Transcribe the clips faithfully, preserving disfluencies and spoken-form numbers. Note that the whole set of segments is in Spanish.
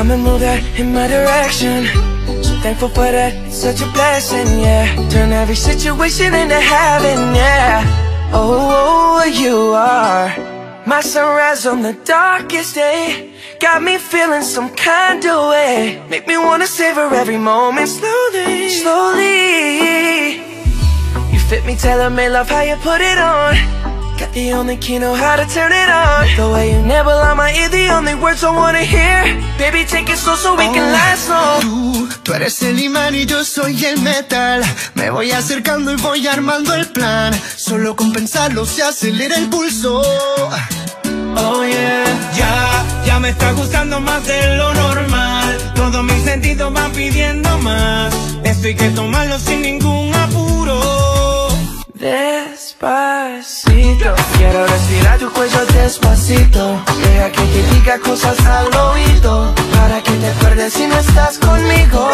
come and move that in my direction. So thankful for that, it's such a blessing, yeah. Turn every situation into heaven, yeah. Oh, you are my sunrise on the darkest day. Got me feeling some kind of way. Make me wanna savor every moment slowly, slowly. You fit me, tailor-made, love how you put it on. Got the only key, know how to turn it on. The way you never lie my ear, the only words I wanna hear. Baby, take it slow so we oh, can last long. Tú, tú eres el imán y yo soy el metal. Me voy acercando y voy armando el plan. Solo con pensarlo se acelera el pulso. Oh yeah, ya, ya me está gustando más de lo normal. Todos mis sentidos van pidiendo más. Esto hay que tomarlo sin ningún apuro. Despacito, quiero respirar tu cuello despacito. Deja que te diga cosas al oído, para que te acuerdes si no estás conmigo.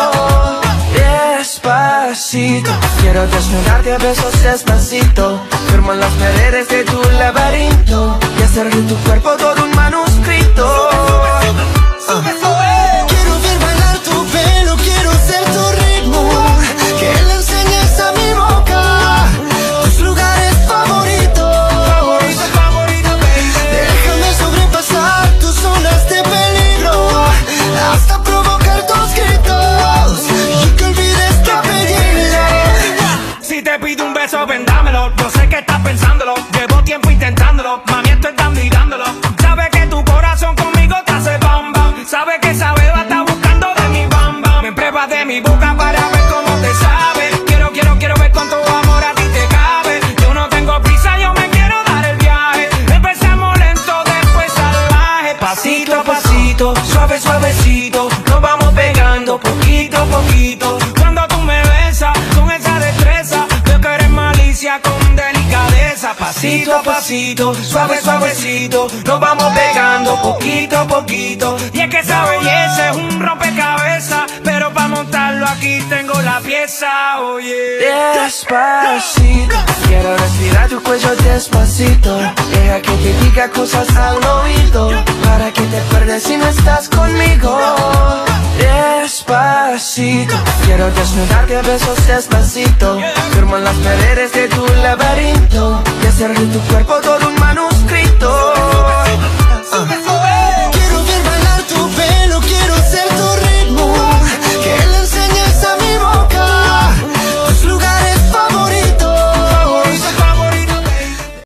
Despacito, quiero desnudarte a besos despacito. Firmo en las paredes de tu laberinto y hacer de tu cuerpo todo un manuscrito. Sube, sube, sube. Quiero ver bailar tu pelo, quiero ser tu ritmo. Que le enseñes a mi boca tus lugares favoritos. Favorito, favorito, baby. Déjame sobrepasar tus zonas de peligro, hasta provocar tus gritos y que olvides tu apellido. Si te pido un beso, ven dámelo. Yo sé que estás pensándolo, llevo tiempo intentándolo. Mami, estoy dando y dándolo. Sabes que tu corazón conmigo te hace bam bam. Sabes que esa beba está buscando de mi bam bam. Me pruebas de mi boca para ver cómo te sabe. Quiero, quiero, quiero ver cuánto amor a ti te cabe. Yo no tengo prisa, yo me quiero dar el viaje. Empecemos lento, después salvaje. Pasito a pasito, suave, suavecito. Nos vamos pegando poquito a poquito. Cuando tú me besas con esa destreza, veo que eres malicia con delicadeza. Pasito a pasito, suave, suavecito. Nos vamos pegando poquito a poquito. Y es que esa belleza es un rompecabezas, pero para montarlo aquí tengo la pieza, oye. Despacito, quiero respirar tu cuello despacito. Deja que te diga cosas al oído, para que te acuerdes si no estás conmigo. Despacito, quiero desnudarte a besos despacito. Firmo en las paredes de tu laberinto y hacer de tu cuerpo todo un manuscrito.